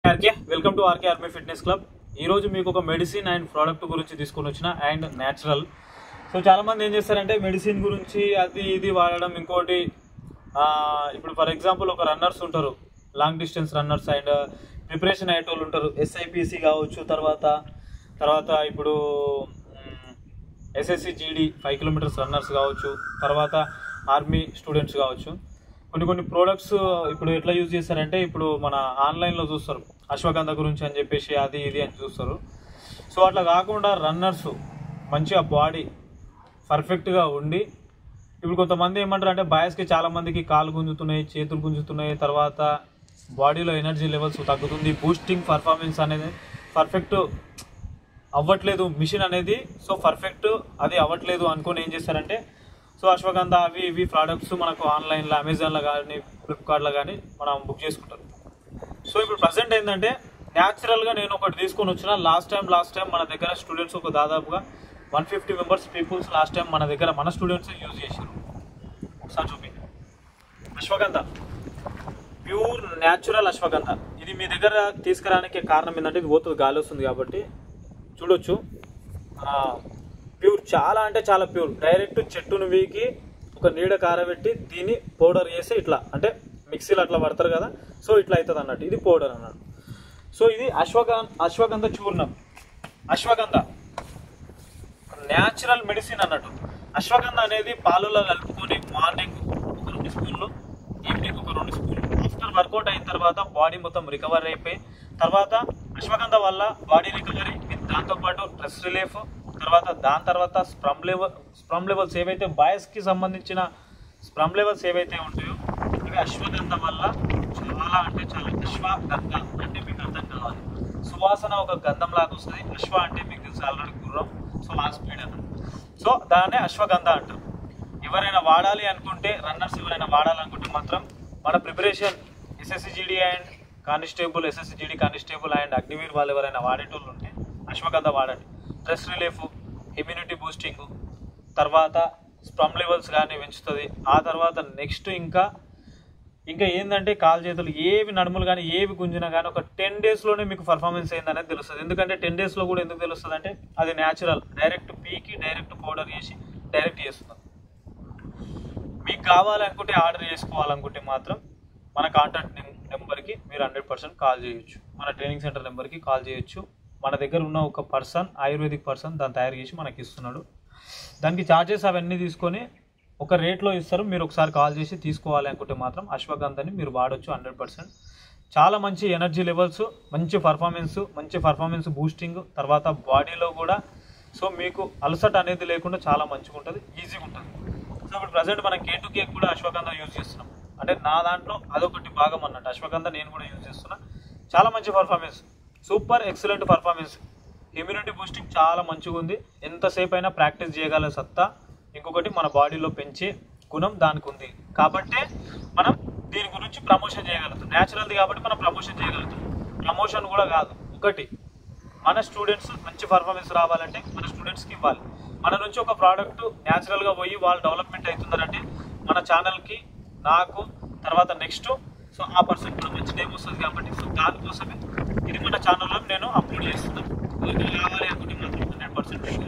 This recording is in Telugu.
RK welcome to RK army fitness club. ఈరోజు మీకు ఒక మెడిసిన్ అండ్ ప్రోడక్ట్ గురించి తీసుకొని వచ్చిన అండ్ న్యాచురల్. సో చాలామంది ఏం చేస్తారంటే మెడిసిన్ గురించి అది ఇది వాడడం. ఇంకోటి ఇప్పుడు ఫర్ ఎగ్జాంపుల్ ఒక రన్నర్స్ ఉంటారు, long distance runners and preparation అయ్యేటోళ్ళు ఉంటారు, SIPC కావచ్చు, తర్వాత ఇప్పుడు SSC GD 5 కిలోమీటర్స్ రన్నర్స్ కావచ్చు, తర్వాత ఆర్మీ స్టూడెంట్స్ కావచ్చు. కొన్ని ప్రోడక్ట్స్ ఇప్పుడు ఎట్లా యూజ్ చేస్తారంటే ఇప్పుడు మన ఆన్లైన్లో చూస్తారు అశ్వగంధ గురించి అని చెప్పేసి అది ఇది అని చూస్తారు. సో అట్లా కాకుండా రన్నర్స్ మంచిగా బాడీ పర్ఫెక్ట్గా ఉండి, ఇప్పుడు కొంతమంది ఏమంటారు అంటే బాయ్స్కి చాలామందికి కాలు గుంజుతున్నాయి, చేతులు గుంజుతున్నాయి, తర్వాత బాడీలో ఎనర్జీ లెవెల్స్ తగ్గుతుంది, బూస్టింగ్ పర్ఫార్మెన్స్ అనేది పర్ఫెక్ట్ అవ్వట్లేదు మిషన్ అనేది. సో పర్ఫెక్ట్ అది అవ్వట్లేదు అనుకొని ఏం చేస్తారంటే సో అశ్వగంధ అవి ఇవి ప్రోడక్ట్స్ మనకు ఆన్లైన్లో అమెజాన్లో కానీ ఫ్లిప్కార్ట్లో కానీ మనం బుక్ చేసుకుంటాం. సో ఇప్పుడు ప్రజెంట్ ఏంటంటే న్యాచురల్గా నేను ఒకటి తీసుకొని వచ్చిన. లాస్ట్ టైం మన దగ్గర స్టూడెంట్స్ ఒక దాదాపుగా 150 మెంబర్స్ పీపుల్స్ లాస్ట్ టైం మన స్టూడెంట్స్ యూజ్ చేశారు. ఒకసారి చూపి అశ్వగంధ, ప్యూర్ న్యాచురల్ అశ్వగంధ. ఇది మీ దగ్గర తీసుకురానికి కారణం ఏంటంటే ఇది పోతుంది, గాలి వస్తుంది కాబట్టి చూడొచ్చు. ప్యూర్, చాలా అంటే చాలా ప్యూర్. డైరెక్ట్ చెట్టును వీకి ఒక నీడ కారబెట్టి దీన్ని పౌడర్ చేసి ఇట్లా అంటే మిక్సీలో అట్లా పడతారు కదా, సో ఇట్లా అవుతుంది అన్నట్టు. ఇది పౌడర్ అన్నట్టు. సో ఇది అశ్వగంధ చూర్ణం. అశ్వగంధ న్యాచురల్ మెడిసిన్ అన్నట్టు. అశ్వగంధ అనేది పాలలో కలుపుకొని మార్నింగ్ ఒక 2 స్పూన్లు, ఈవినింగ్ ఒక 2 స్పూన్లు. ఆఫ్టర్ వర్కౌట్ అయిన తర్వాత బాడీ మొత్తం రికవర్ అయిపోయి తర్వాత అశ్వగంధ వల్ల బాడీ రికవరీ విత్ దాంతోపాటు స్ట్రెస్ రిలీఫ్, దాని తర్వాత స్ప్రమ్ లెవెల్స్ ఏవైతే బాయ్స్కి సంబంధించిన స్ప్రమ్ లెవెల్స్ ఏవైతే ఉంటాయో అవి అశ్వగంధ వల్ల చాలా అంటే చాలా. అశ్వగంధ అంటే మీకు అర్థం కావాలి, సువాసన ఒక గంధం లాగా వస్తుంది. అశ్వ అంటే మీకు తెలుసు ఆల్రెడీ గుర్రం, సో ఆ స్పీడ్ అన్నమాట. సో దాన్నే అశ్వగంధ అంటారు. ఎవరైనా వాడాలి అనుకుంటే, రన్నర్స్ ఎవరైనా వాడాలనుకుంటే మాత్రం మన preparation SSC GD and constable, SSC GD constable and Agniveer వాళ్ళు ఎవరైనా వాడేటోళ్ళు ఉంటే అశ్వగంధ వాడండి. స్ట్రెస్ రిలీఫ్, ఇమ్యూనిటీ బూస్టింగ్, తర్వాత స్ప్రమ్ లెవెల్స్ కానీ పెంచుతుంది. ఆ తర్వాత నెక్స్ట్ ఇంకా ఏంటంటే కాలు చేతులు ఏవి నడుములు కానీ ఏవి గుంజినా కానీ ఒక 10 డేస్లోనే మీకు పర్ఫార్మెన్స్ అయిందనేది తెలుస్తుంది. ఎందుకంటే 10 డేస్లో కూడా ఎందుకు తెలుస్తుంది అంటే అది న్యాచురల్, డైరెక్ట్ పీకి డైరెక్ట్ పౌడర్ చేసి డైరెక్ట్ చేస్తుంది. మీకు కావాలనుకుంటే ఆర్డర్ చేసుకోవాలనుకుంటే మాత్రం మన కాంటాక్ట్ నెంబర్కి మీరు 100% కాల్ చేయొచ్చు. మన ట్రైనింగ్ సెంటర్ నెంబర్కి కాల్ చేయొచ్చు. మన దగ్గర ఉన్న ఒక పర్సన్, ఆయుర్వేదిక్ పర్సన్ దాన్ని తయారు చేసి మనకి ఇస్తున్నాడు. దానికి ఛార్జెస్ అవన్నీ తీసుకొని ఒక రేట్లో ఇస్తారు. మీరు ఒకసారి కాల్ చేసి తీసుకోవాలి అనుకుంటే మాత్రం అశ్వగంధని మీరు వాడచ్చు 100%. చాలా మంచి ఎనర్జీ లెవెల్స్, మంచి పర్ఫార్మెన్స్ బూస్టింగ్, తర్వాత బాడీలో కూడా సో మీకు అలసట అనేది లేకుండా చాలా మంచిగా ఉంటుంది, ఈజీగా ఉంటుంది. సో ఇప్పుడు ప్రజెంట్ మనం K2K కూడా అశ్వగంధ యూజ్ చేస్తున్నాం. అంటే నా దాంట్లో అదొకటి భాగం అన్నట్టు. అశ్వగంధ నేను కూడా యూజ్ చేస్తున్నా. చాలా మంచి performance, super excellent performance. Immunity boosting చాలా మంచిగా ఉంది. ఎంతసేపు అయినా ప్రాక్టీస్ చేయగల సత్తా, ఇంకొకటి మన బాడీలో పెంచే గుణం దానికి ఉంది. కాబట్టి మనం దీని గురించి ప్రమోషన్ చేయగలుగుతాం. న్యాచురల్ది కాబట్టి మనం ప్రమోషన్ చేయగలుగుతాం. ప్రమోషన్ కూడా కాదు, ఒకటి మన స్టూడెంట్స్ మంచి పర్ఫార్మెన్స్ రావాలంటే మన స్టూడెంట్స్కి ఇవ్వాలి. మన నుంచి ఒక ప్రోడక్ట్ న్యాచురల్గా పోయి వాళ్ళు డెవలప్మెంట్ అవుతుందంటే మన ఛానల్కి, నాకు, తర్వాత నెక్స్ట్ సో ఆ పర్సన్ కూడా మంచి నేమ్ వస్తుంది. కాబట్టి సో దానికోసమే ఇది మన ఛానల్లో నేను అప్లోడ్ చేస్తున్నాను. కావాలి అనుకుంటే మాత్రం 100%